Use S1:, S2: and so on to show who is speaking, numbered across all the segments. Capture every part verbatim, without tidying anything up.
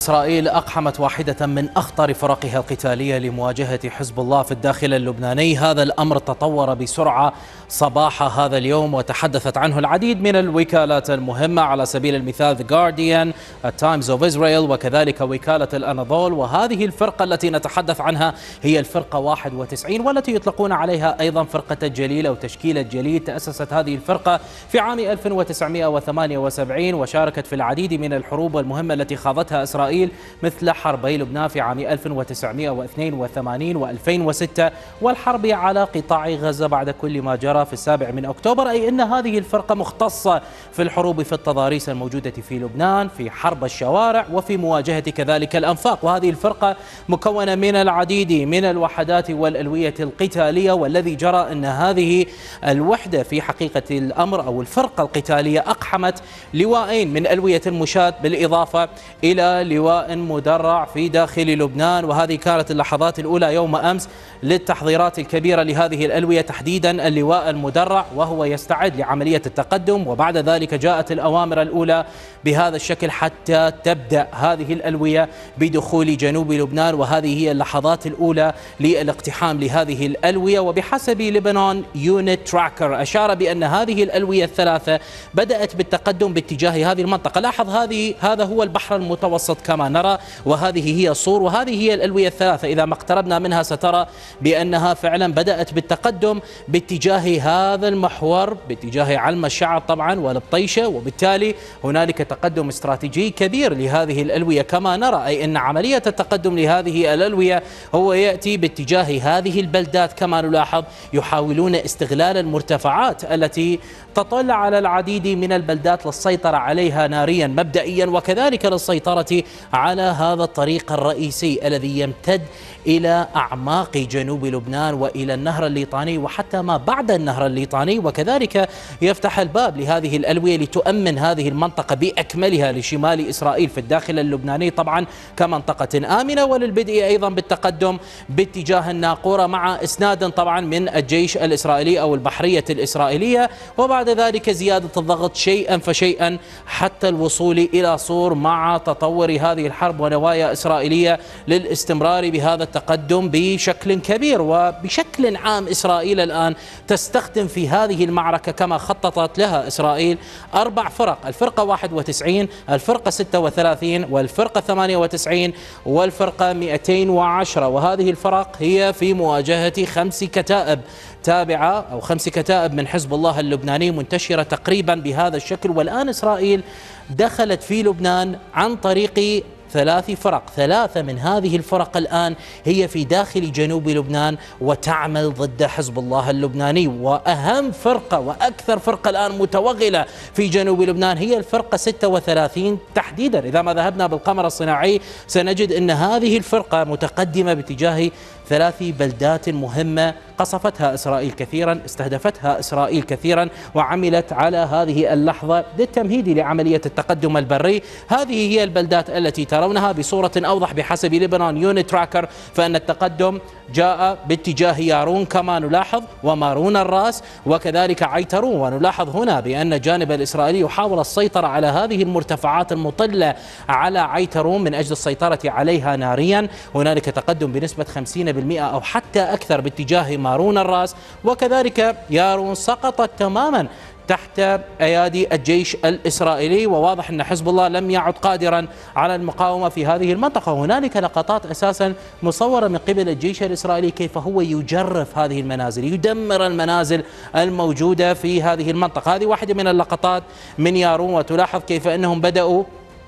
S1: إسرائيل أقحمت واحدة من أخطر فرقها القتالية لمواجهة حزب الله في الداخل اللبناني. هذا الأمر تطور بسرعة صباح هذا اليوم وتحدثت عنه العديد من الوكالات المهمة، على سبيل المثال The Guardian، Times of Israel، وكذلك وكالة الأناضول. وهذه الفرقة التي نتحدث عنها هي الفرقة واحد وتسعين، والتي يطلقون عليها أيضا فرقة الجليل أو تشكيلة جليل. تأسست هذه الفرقة في عام ألف وتسعمئة وثمانية وسبعين وشاركت في العديد من الحروب المهمة التي خاضتها إسرائيل، مثل حربي لبنان في عام ألف وتسعمئة واثنين وثمانين وألفين وستة، والحرب على قطاع غزة بعد كل ما جرى في السابع من أكتوبر. أي أن هذه الفرقة مختصة في الحروب في التضاريس الموجودة في لبنان، في حرب الشوارع، وفي مواجهة كذلك الأنفاق. وهذه الفرقة مكونة من العديد من الوحدات والألوية القتالية، والذي جرى أن هذه الوحدة في حقيقة الأمر أو الفرقة القتالية أقحمت لواءين من ألوية المشاة، بالإضافة إلى لواء مدرع في داخل لبنان. وهذه كانت اللحظات الأولى يوم أمس للتحضيرات الكبيرة لهذه الألوية، تحديدا اللواء المدرع وهو يستعد لعملية التقدم. وبعد ذلك جاءت الأوامر الأولى بهذا الشكل حتى تبدأ هذه الألوية بدخول جنوب لبنان. وهذه هي اللحظات الأولى للاقتحام لهذه الألوية. وبحسب لبنان يونت تراكر أشار بأن هذه الألوية الثلاثة بدأت بالتقدم باتجاه هذه المنطقة. لاحظ هذه هذا هو البحر المتوسط كما نرى، وهذه هي صور، وهذه هي الألوية الثلاثة. إذا ما اقتربنا منها سترى بأنها فعلا بدأت بالتقدم باتجاه هذا المحور، باتجاه علم الشعب طبعا والبطيشة. وبالتالي هنالك تقدم استراتيجي كبير لهذه الألوية كما نرى، أي أن عملية التقدم لهذه الألوية هو يأتي باتجاه هذه البلدات. كما نلاحظ يحاولون استغلال المرتفعات التي تطل على العديد من البلدات للسيطرة عليها ناريا مبدئيا، وكذلك للسيطرة على هذا الطريق الرئيسي الذي يمتد إلى أعماق جنوب لبنان وإلى النهر الليطاني وحتى ما بعد النهر الليطاني. وكذلك يفتح الباب لهذه الألوية لتؤمن هذه المنطقة بأكملها لشمال إسرائيل في الداخل اللبناني طبعا كمنطقة آمنة، وللبدء أيضا بالتقدم باتجاه الناقورة مع إسناد طبعا من الجيش الإسرائيلي أو البحرية الإسرائيلية. وبعد ذلك زيادة الضغط شيئا فشيئا حتى الوصول إلى صور مع تطور هذه الحرب ونوايا إسرائيلية للاستمرار بهذا التقدم بشكل كبير. وبشكل عام إسرائيل الآن تستخدم في هذه المعركة كما خططت لها إسرائيل أربع فرق: الفرقة واحد وتسعين، الفرقة ستة وثلاثين، والفرقة ثمانية وتسعين، والفرقة مئتين وعشرة. وهذه الفرق هي في مواجهة خمس كتائب تابعة أو خمس كتائب من حزب الله اللبناني منتشرة تقريبا بهذا الشكل. والآن إسرائيل دخلت في لبنان عن طريق ثلاث فرق، ثلاثة من هذه الفرق الآن هي في داخل جنوب لبنان وتعمل ضد حزب الله اللبناني. وأهم فرقة وأكثر فرقة الآن متوغلة في جنوب لبنان هي الفرقة ستة وثلاثين تحديدا. إذا ما ذهبنا بالقمر الصناعي سنجد أن هذه الفرقة متقدمة باتجاه ثلاث بلدات مهمة قصفتها إسرائيل كثيرا، استهدفتها إسرائيل كثيرا، وعملت على هذه اللحظة للتمهيد لعملية التقدم البري. هذه هي البلدات التي ترونها بصورة أوضح بحسب لبنان يونت تراكر، فإن التقدم جاء باتجاه يارون كما نلاحظ، ومارون الراس، وكذلك عيترون. ونلاحظ هنا بأن الجانب الإسرائيلي يحاول السيطرة على هذه المرتفعات المطلة على عيترون من أجل السيطرة عليها ناريا. هنالك تقدم بنسبة خمسين بالمئة أو حتى أكثر باتجاه مارون الراس، وكذلك يارون سقطت تماما تحت أيادي الجيش الإسرائيلي. وواضح أن حزب الله لم يعد قادرا على المقاومة في هذه المنطقة. هنالك لقطات أساسا مصورة من قبل الجيش الإسرائيلي كيف هو يجرف هذه المنازل، يدمر المنازل الموجودة في هذه المنطقة. هذه واحدة من اللقطات من يارون، وتلاحظ كيف أنهم بدأوا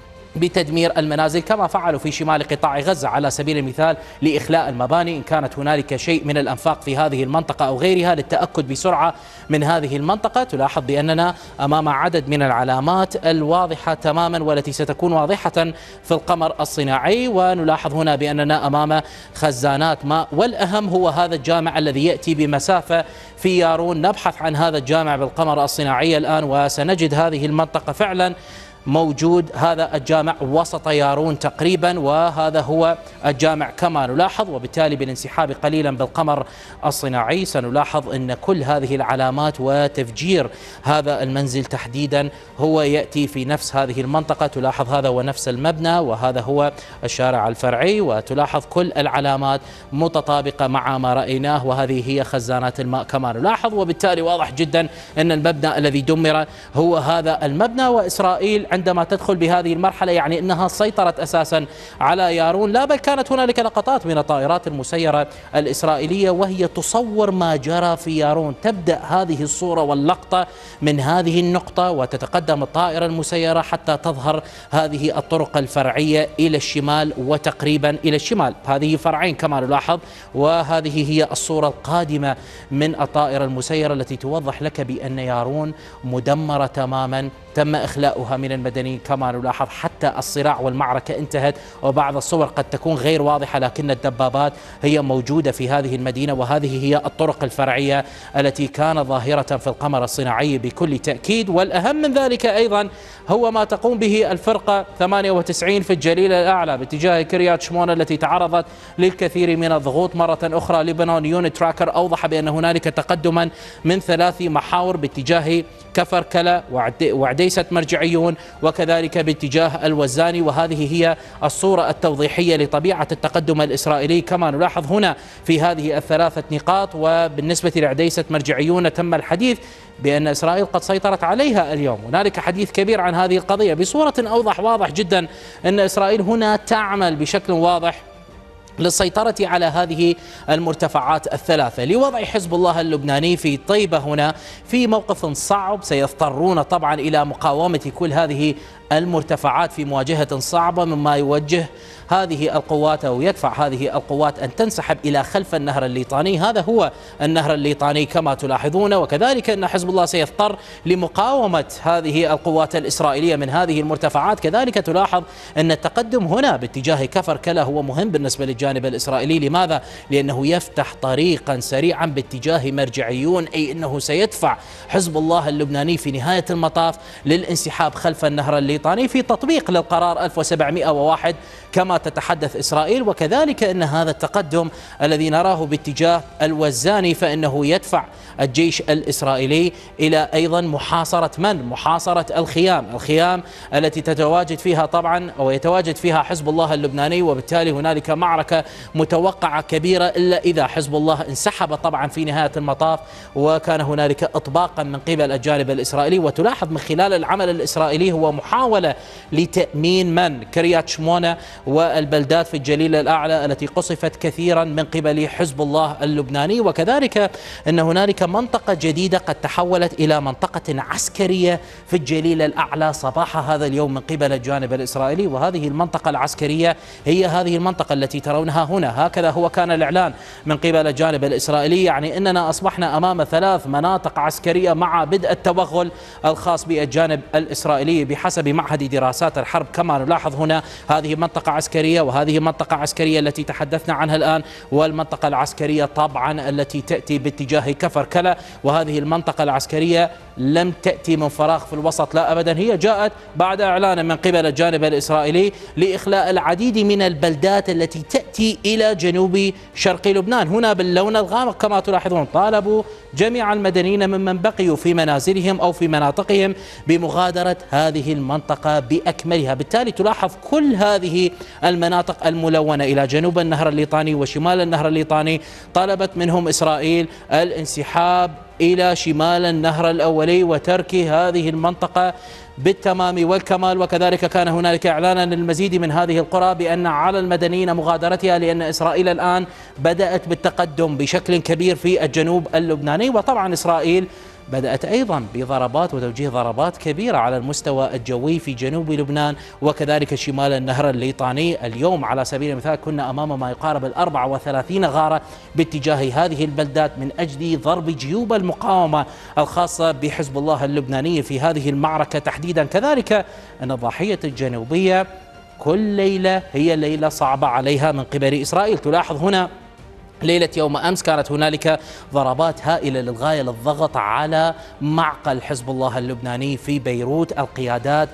S1: بتدمير المنازل كما فعلوا في شمال قطاع غزة على سبيل المثال لإخلاء المباني إن كانت هنالك شيء من الأنفاق في هذه المنطقة أو غيرها للتأكد بسرعة من هذه المنطقة. تلاحظ بأننا أمام عدد من العلامات الواضحة تماما والتي ستكون واضحة في القمر الصناعي. ونلاحظ هنا بأننا أمام خزانات ماء، والأهم هو هذا الجامع الذي يأتي بمسافة في يارون. نبحث عن هذا الجامع بالقمر الصناعي الآن وسنجد هذه المنطقة فعلا موجود هذا الجامع وسط يارون تقريبا، وهذا هو الجامع كما نلاحظ. وبالتالي بالانسحاب قليلا بالقمر الصناعي سنلاحظ أن كل هذه العلامات وتفجير هذا المنزل تحديدا هو يأتي في نفس هذه المنطقة. تلاحظ هذا هو نفس المبنى وهذا هو الشارع الفرعي، وتلاحظ كل العلامات متطابقة مع ما رأيناه، وهذه هي خزانات الماء كما نلاحظ. وبالتالي واضح جدا أن المبنى الذي دمر هو هذا المبنى. وإسرائيل عندما تدخل بهذه المرحلة يعني أنها سيطرت أساسا على يارون، لا بل كانت هنالك لقطات من الطائرات المسيرة الإسرائيلية وهي تصور ما جرى في يارون. تبدأ هذه الصورة واللقطة من هذه النقطة وتتقدم الطائرة المسيرة حتى تظهر هذه الطرق الفرعية إلى الشمال وتقريبا إلى الشمال. هذه فرعين كما نلاحظ، وهذه هي الصورة القادمة من الطائرة المسيرة التي توضح لك بأن يارون مدمرة تماما، تم إخلاؤها من المدنيين كما نلاحظ، حتى الصراع والمعركة انتهت. وبعض الصور قد تكون غير واضحة لكن الدبابات هي موجودة في هذه المدينة، وهذه هي الطرق الفرعية التي كانت ظاهرة في القمر الصناعي بكل تأكيد. والأهم من ذلك أيضا هو ما تقوم به الفرقة ثمانية وتسعين في الجليل الأعلى باتجاه كريات شمونة التي تعرضت للكثير من الضغوط. مرة أخرى لبنان يونت تراكر أوضح بأن هنالك تقدما من ثلاث محاور باتجاه كفر كلا وعديسة مرجعيون وكذلك باتجاه الوزاني، وهذه هي الصورة التوضيحية لطبيعة التقدم الإسرائيلي كما نلاحظ هنا في هذه الثلاثة نقاط. وبالنسبة لعديسة مرجعيون تم الحديث بأن إسرائيل قد سيطرت عليها اليوم. هنالك حديث كبير عن هذه القضية بصورة أوضح. واضح جدا أن إسرائيل هنا تعمل بشكل واضح للسيطرة على هذه المرتفعات الثلاثة، لوضع حزب الله اللبناني في طيبة هنا في موقف صعب. سيضطرون طبعا إلى مقاومة كل هذه المرتفعات في مواجهة صعبة، مما يوجه هذه القوات أو يدفع هذه القوات أن تنسحب إلى خلف النهر الليطاني. هذا هو النهر الليطاني كما تلاحظون. وكذلك أن حزب الله سيضطر لمقاومة هذه القوات الإسرائيلية من هذه المرتفعات. كذلك تلاحظ أن التقدم هنا باتجاه كفر كلا هو مهم بالنسبة للجانب الإسرائيلي. لماذا؟ لأنه يفتح طريقا سريعا باتجاه مرجعيون، أي أنه سيدفع حزب الله اللبناني في نهاية المطاف للانسحاب خلف النهر الليطاني في تطبيق للقرار ألف وسبعمئة وواحد كما تتحدث إسرائيل. وكذلك أن هذا التقدم الذي نراه باتجاه الوزاني فإنه يدفع الجيش الإسرائيلي إلى أيضا محاصرة من؟ محاصرة الخيام، الخيام التي تتواجد فيها طبعا أو يتواجد فيها حزب الله اللبناني. وبالتالي هنالك معركة متوقعة كبيرة إلا إذا حزب الله انسحب طبعا في نهاية المطاف وكان هنالك إطباقا من قبل الجانب الإسرائيلي. وتلاحظ من خلال العمل الإسرائيلي هو محاولة لتأمين من؟ كريات شمونة والبلدات في الجليل الأعلى التي قصفت كثيرا من قبل حزب الله اللبناني. وكذلك أن هنالك منطقة جديدة قد تحولت إلى منطقة عسكرية في الجليل الأعلى صباح هذا اليوم من قبل الجانب الإسرائيلي، وهذه المنطقة العسكرية هي هذه المنطقة التي ترونها هنا. هكذا هو كان الإعلان من قبل الجانب الإسرائيلي، يعني أننا أصبحنا أمام ثلاث مناطق عسكرية مع بدء التوغل الخاص بالجانب الإسرائيلي بحسب معهد دراسات الحرب. كما نلاحظ هنا هذه منطقة عسكرية وهذه منطقة عسكرية التي تحدثنا عنها الآن، والمنطقة العسكرية طبعا التي تأتي باتجاه كفر كلا. وهذه المنطقة العسكرية لم تأتي من فراغ في الوسط، لا أبدا، هي جاءت بعد إعلان من قبل الجانب الإسرائيلي لإخلاء العديد من البلدات التي تأتي إلى جنوب شرق لبنان. هنا باللون الغامق كما تلاحظون طالبوا جميع المدنيين ممن بقيوا في منازلهم أو في مناطقهم بمغادرة هذه المنطقة بأكملها. بالتالي تلاحظ كل هذه المناطق الملونة إلى جنوب النهر الليطاني وشمال النهر الليطاني طلبت منهم إسرائيل الانسحاب إلى شمال النهر الأولي وترك هذه المنطقة بالتمام والكمال. وكذلك كان هنالك إعلانا للمزيد من هذه القرى بأن على المدنيين مغادرتها، لأن إسرائيل الآن بدأت بالتقدم بشكل كبير في الجنوب اللبناني. وطبعا إسرائيل بدأت أيضا بضربات وتوجيه ضربات كبيرة على المستوى الجوي في جنوب لبنان وكذلك شمال النهر الليطاني. اليوم على سبيل المثال كنا أمام ما يقارب الأربع وثلاثين غارة باتجاه هذه البلدات من أجل ضرب جيوب المقاومة الخاصة بحزب الله اللبناني في هذه المعركة تحديدا. كذلك أن الضاحية الجنوبية كل ليلة هي ليلة صعبة عليها من قبل إسرائيل. تلاحظ هنا ليلة يوم أمس كانت هنالك ضربات هائلة للغاية للضغط على معقل حزب الله اللبناني في بيروت. القيادات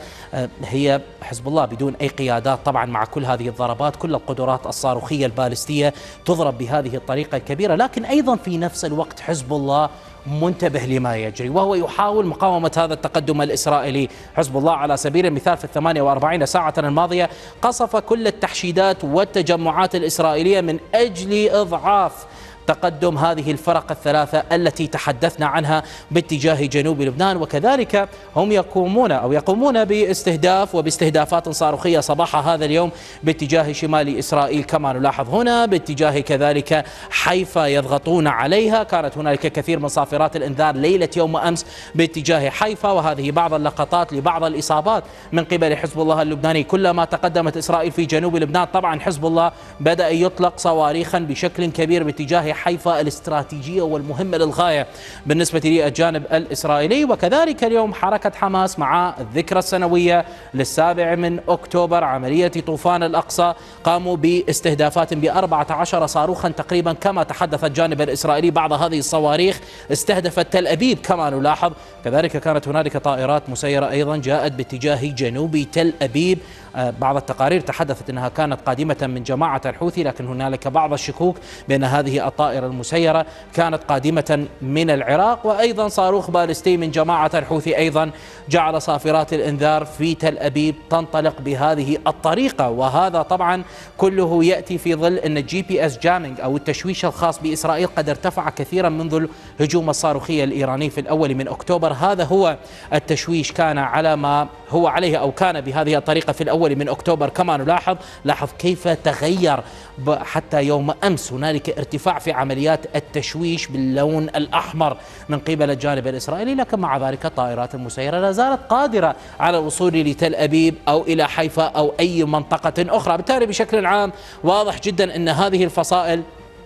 S1: هي حزب الله بدون أي قيادات طبعا. مع كل هذه الضربات كل القدرات الصاروخية البالستية تضرب بهذه الطريقة الكبيرة، لكن أيضا في نفس الوقت حزب الله منتبه لما يجري وهو يحاول مقاومة هذا التقدم الإسرائيلي. حزب الله على سبيل المثال في الثمانية وأربعين ساعة الماضية قصف كل التحشيدات والتجمعات الإسرائيلية من أجل إضعاف تقدم هذه الفرق الثلاثة التي تحدثنا عنها باتجاه جنوب لبنان. وكذلك هم يقومون أو يقومون باستهداف وباستهدافات صاروخية صباح هذا اليوم باتجاه شمال إسرائيل كما نلاحظ هنا، باتجاه كذلك حيفا يضغطون عليها. كانت هنالك كثير من صافرات الإنذار ليلة يوم أمس باتجاه حيفا، وهذه بعض اللقطات لبعض الإصابات من قبل حزب الله اللبناني. كلما تقدمت إسرائيل في جنوب لبنان طبعا حزب الله بدأ يطلق صواريخا بشكل كبير باتجاه حيفا الاستراتيجية والمهمة للغاية بالنسبة للجانب الإسرائيلي. وكذلك اليوم حركة حماس مع الذكرى السنوية للسابع من أكتوبر عملية طوفان الأقصى قاموا باستهدافات بأربعة عشر صاروخا تقريبا كما تحدث الجانب الإسرائيلي. بعض هذه الصواريخ استهدفت تل أبيب كما نلاحظ. كذلك كانت هنالك طائرات مسيرة أيضا جاءت باتجاه جنوب تل أبيب. بعض التقارير تحدثت أنها كانت قادمة من جماعة الحوثي، لكن هنالك بعض الشكوك بأن هذه الطائرة المسيرة كانت قادمة من العراق. وأيضا صاروخ بالستي من جماعة الحوثي أيضا جعل صافرات الإنذار في تل أبيب تنطلق بهذه الطريقة. وهذا طبعا كله يأتي في ظل أن الجي بي اس جامينج أو التشويش الخاص بإسرائيل قد ارتفع كثيرا منذ الهجوم الصاروخي الإيراني في الأول من أكتوبر. هذا هو التشويش كان على ما هو عليه أو كان بهذه الطريقة في الأول من أكتوبر كما نلاحظ. لاحظ كيف تغير حتى يوم أمس. هنالك ارتفاع في عمليات التشويش باللون الأحمر من قبل الجانب الإسرائيلي، لكن مع ذلك الطائرات المسيرة لا زالت قادرة على الوصول لتل أبيب أو إلى حيفا أو أي منطقة أخرى. بالتالي بشكل عام واضح جدا أن هذه الفصائل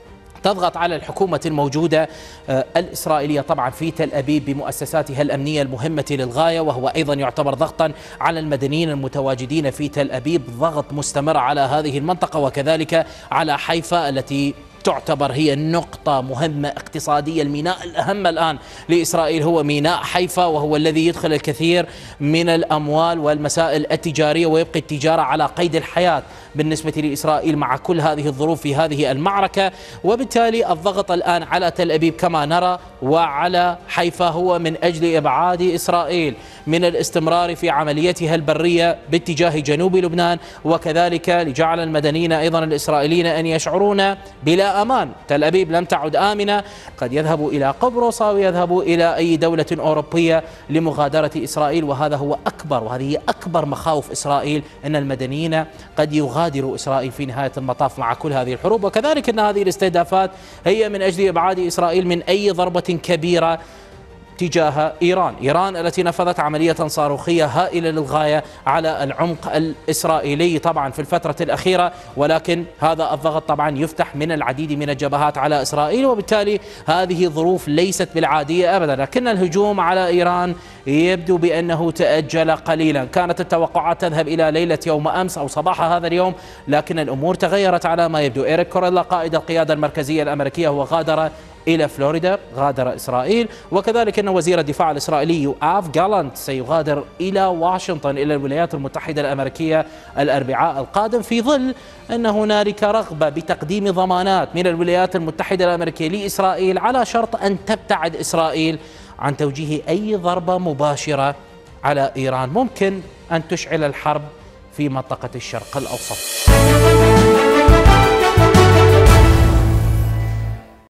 S1: تضغط على الحكومة الموجودة الإسرائيلية طبعا في تل أبيب بمؤسساتها الأمنية المهمة للغاية، وهو أيضا يعتبر ضغطا على المدنيين المتواجدين في تل أبيب، ضغط مستمر على هذه المنطقة وكذلك على حيفا التي تعتبر هي نقطة مهمة اقتصادية. الميناء الأهم الآن لإسرائيل هو ميناء حيفا، وهو الذي يدخل الكثير من الأموال والمسائل التجارية ويبقي التجارة على قيد الحياة بالنسبة لإسرائيل مع كل هذه الظروف في هذه المعركة. وبالتالي الضغط الآن على تل أبيب كما نرى وعلى حيفا هو من أجل إبعاد إسرائيل من الاستمرار في عمليتها البرية باتجاه جنوب لبنان، وكذلك لجعل المدنيين أيضا الإسرائيليين أن يشعرون بلا أمان. تل أبيب لم تعد آمنة، قد يذهبوا إلى قبرص أو يذهبوا إلى أي دولة أوروبية لمغادرة إسرائيل، وهذا هو أكبر وهذه هي أكبر مخاوف إسرائيل، أن المدنيين قد يغادروا إسرائيل في نهاية المطاف مع كل هذه الحروب. وكذلك أن هذه الاستهدافات هي من أجل إبعاد إسرائيل من أي ضربة كبيرة تجاه إيران. إيران التي نفذت عملية صاروخية هائلة للغاية على العمق الإسرائيلي طبعا في الفترة الأخيرة، ولكن هذا الضغط طبعا يفتح من العديد من الجبهات على إسرائيل، وبالتالي هذه ظروف ليست بالعادية أبدا. لكن الهجوم على إيران يبدو بأنه تأجل قليلا. كانت التوقعات تذهب إلى ليلة يوم أمس أو صباح هذا اليوم، لكن الأمور تغيرت على ما يبدو. إيريك كوريلا قائد القيادة المركزية الأمريكية هو غادر إلى فلوريدا، غادر إسرائيل. وكذلك أن وزير الدفاع الإسرائيلي يوآف جالانت سيغادر إلى واشنطن إلى الولايات المتحدة الأمريكية الأربعاء القادم، في ظل أن هنالك رغبة بتقديم ضمانات من الولايات المتحدة الأمريكية لإسرائيل على شرط أن تبتعد إسرائيل عن توجيه أي ضربة مباشرة على إيران ممكن أن تشعل الحرب في منطقة الشرق الأوسط.